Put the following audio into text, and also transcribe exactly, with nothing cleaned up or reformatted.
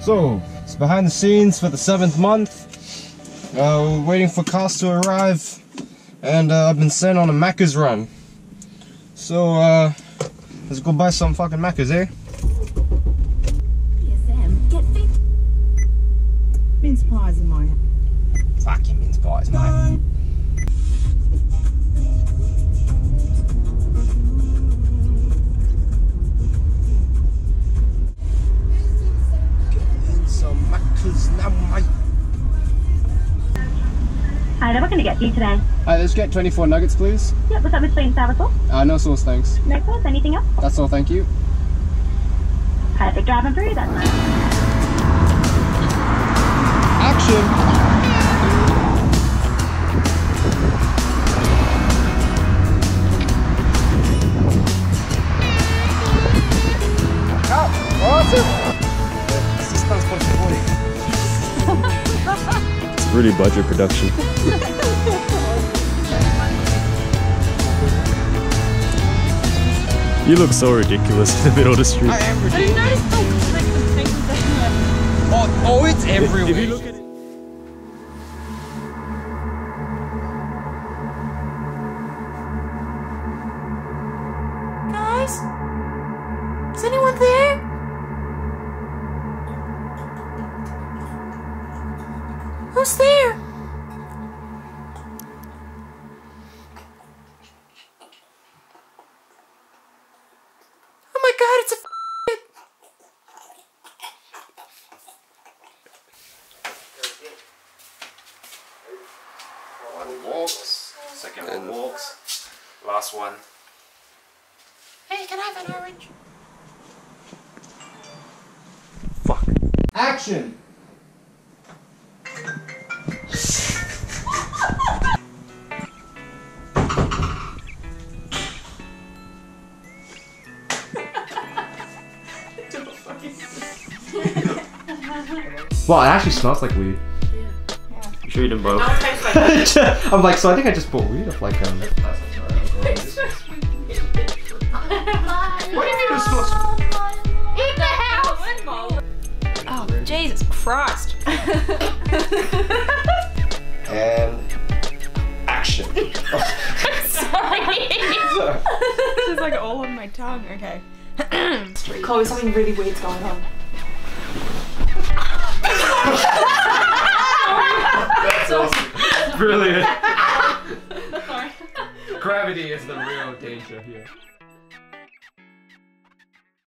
So, it's behind the scenes for the seventh month. Uh, we're waiting for cars to arrive, and uh, I've been sent on a Macca's run. So, uh, let's go buy some fucking Macca's, eh? Yes, Sam, get fit. Mince pies in my house. Fucking mince pies, mate. Getting some Macca's now, mate. Hi there, what can I get for you today? Hi, let's get twenty-four nuggets, please. Yep, was that with sweet and sour sauce? Uh, no sauce, thanks. No sauce, anything else? That's all, thank you. Perfect, driving through, that's nice. Action! Oh, awesome! Assistance por favor. It's really budget production. You look so ridiculous in the middle of the street. I am ridiculous. I noticed how like the things that Oh, oh, it's everywhere. If you look at it. Guys? Is anyone there? Who's there? Oh my god, it's a f***ing... One walks, second one walks, last one. Hey, can I have an orange? Fuck. Action! Well, it actually smells like weed. You sure you didn't both? I'm like, so I think I just bought weed off like um. What do you mean it smells? Eat the house! Oh, Jesus Christ. And action. Sorry. This is like all on my tongue. Okay. Chloe, something really weird's going on. That's awesome. Brilliant. Gravity is the real danger here.